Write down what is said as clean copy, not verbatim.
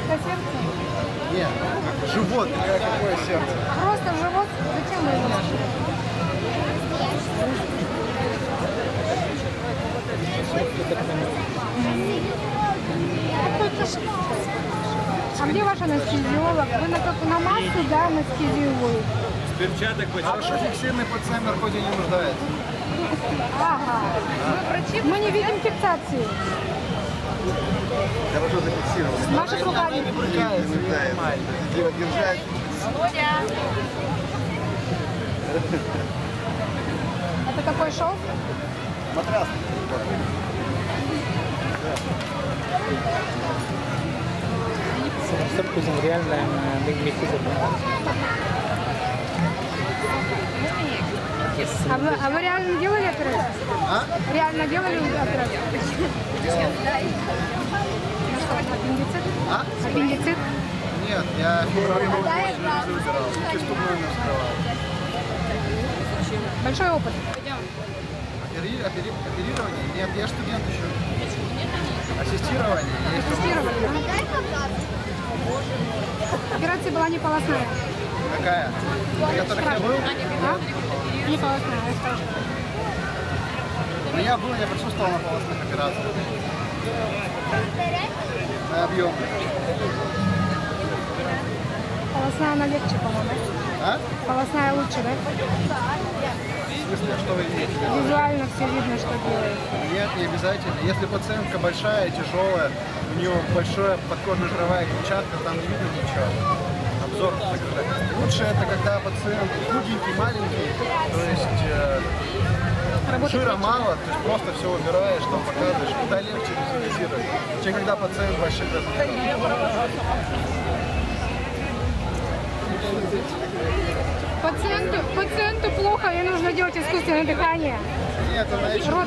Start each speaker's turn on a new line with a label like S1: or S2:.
S1: Это сердце?
S2: Нет, живот, какое сердце.
S1: Просто живот? Зачем вы его? А где ваш анестезиолог? Вы на массу, да, анестезируете?
S3: Перчаток
S2: Хорошо фиксированный пациент в наркозе не нуждается.
S1: Ага. Мы не видим фиксации.
S2: Хорошо зафиксировано.
S1: Наши руками.
S2: Не брыкается, нормально. Дело держать.
S1: Это какой шов?
S2: Матрас.
S4: सब कुछ real mixie से
S1: А вы реально делали операцию?
S2: А?
S1: Реально делали операцию? Аппендицит?
S2: А?
S1: Аппендицит?
S2: Нет, я выбирал. Преступную не вскрывал.
S1: Большой опыт.
S2: Оперирование? Нет, я студент еще. Ассистирование? Есть.
S1: Тестировали, да? Операция была не полостная.
S2: Какая? На которых я был?
S1: Да? Не полостная, расскажи.
S2: Я был, я присутствовал на полостных операциях. На объем.
S1: Полостная она легче, по-моему.
S2: А?
S1: Полостная лучше, да?
S2: В смысле, что вы видите?
S1: Визуально все видно, что делает.
S2: Нет, не обязательно. Если пациентка большая, тяжелая, у нее большая подкожно-жировая клетчатка, там не видно ничего. Обзор закрыт. Лучше это когда пациент худенький, маленький, то есть жира мало, то есть просто все убираешь, там показываешь, куда легче визуализировать, чем когда пациент больших размеров.
S1: Пациенту плохо, ей нужно делать искусственное дыхание.
S2: Нет, она еще
S1: Рот.